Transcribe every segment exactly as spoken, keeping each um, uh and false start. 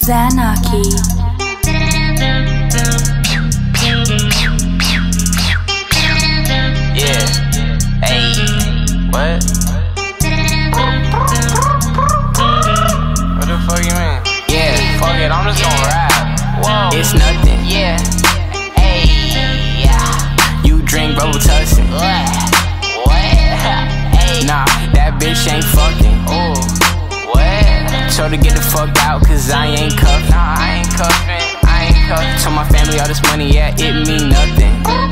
Zanarchy. Yeah. Hey. What? What the fuck you mean? Yeah. Fuck it. I'm just gonna rap. Whoa. It's nothing. Yeah. Hey. Yeah. You drink Robitussin. What? What? Hey. Nah, that bitch ain't fucking. Oh. What? Told her to get the fuck out, cause I ain't cuffin'. Nah, I ain't cuffin'. I ain't cuffin'. Told my family all this money, yeah, it mean nothing.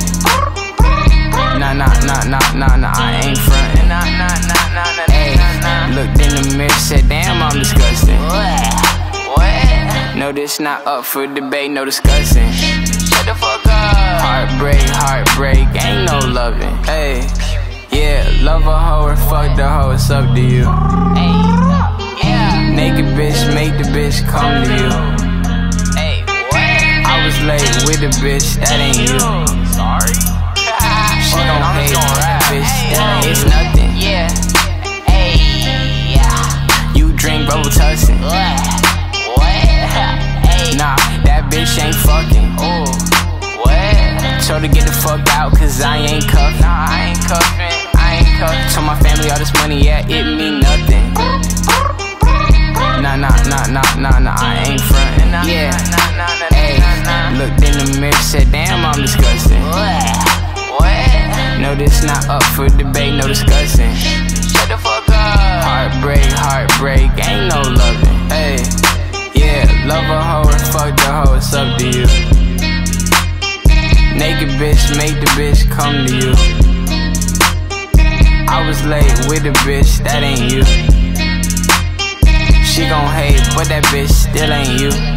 Nah, nah, nah, nah, nah, nah, I ain't frontin'. Nah, nah, nah, nah, nah, hey, nah, nah. Looked in the mirror, said, damn, I'm disgusting. What? What? No, this not up for debate, no discussing. Shut the fuck up. Heartbreak, heartbreak, ain't no loving. Hey, yeah, love a hoe or fuck the hoe, it's up to you. Hey, yeah. Naked bitch, make the bitch come to you. Hey, what? I was late with the bitch, that ain't you. Sorry. She gon' hate that bitch, that it's nothing. Yeah. Hey, yeah. You drink Robitussin. What? What? Hey. Nah, that bitch ain't fucking. Oh. What? Told her to get the fuck out, cause I ain't cuffin'. Nah, I ain't cuffin'. I ain't cuffin'. Told my family all this money, yeah, it mean nothing. Nah, nah, nah, nah, nah, nah, I ain't frontin'. Yeah. Hey. Looked in the mirror, said, damn, I'm disgusting. What? No, this not up for debate, no discussing. Shut the fuck up. Heartbreak, heartbreak, ain't no loving. Hey, yeah, love a hoe or fuck the hoe, it's up to you. Naked bitch, make the bitch come to you. I was late with the bitch, that ain't you. She gon' hate, but that bitch still ain't you.